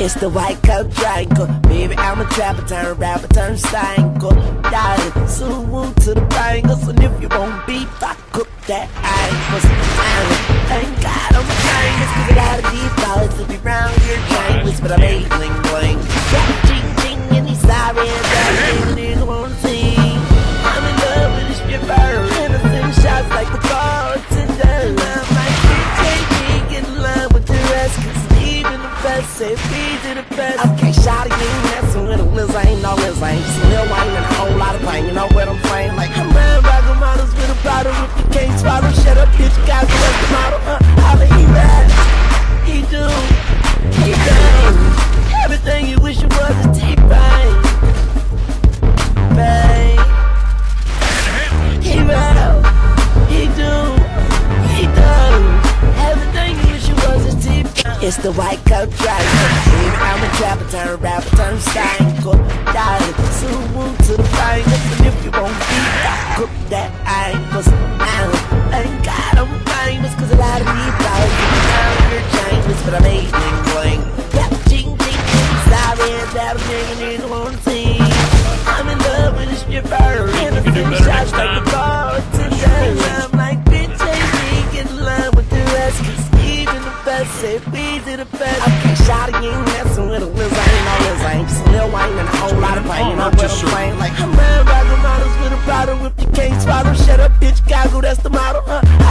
It's the white coat triangle. Baby, I'm a trapper, turn rapper, turn stangle. Darling, so woo to the bangles. And if you want beef, I cook that angles. Thank God I'm a triangles, cause I got a deep dollars to be round your triangles. But I made bling bling. Ching ching in these sirens, everything a nigga wanna see. I'm in love with this stripper, innocent shots like the bartender. I'm like, take in love with the rest, cause even the best say free to the best. Okay, shawty, you ain't messing with a Liz, I ain't no Liz, I ain't just a little wine and a whole lot of pain. You know what I'm saying? Like, I'm round rockin' models with a bottle. If you can't swallow, shut up, bitch, you got the rest of the model. Holla, he rap, he do, he does everything you wish it was a T-Pain. Babe, he rap, he do, he does everything you wish it was a T-Pain. It's the white coat driver. Baby, I'm a trapper, turn rapper, turn stangle. Darling, so woo to the bangles. And if you want beef, I cook that angles. Thank God I'm famous, cause a lot of people around your chambers. But I made bling bling. Yep, ching ching ching, sirens that a nigga wanna see. I'm in love with a stripper, innocent shots like the bartender. I'm like, bitch, ain't me in love with the rest, cause even the best say we to the best. Okay, shawty, you ain't messing with a Liz, I ain't no Liz, I ain't just a little wine and a whole lot of pain. You know what I'm saying? Like, I'm round rockin' models with a bottle. If you can't swallow, shut up, bitch, goggle, that's the model.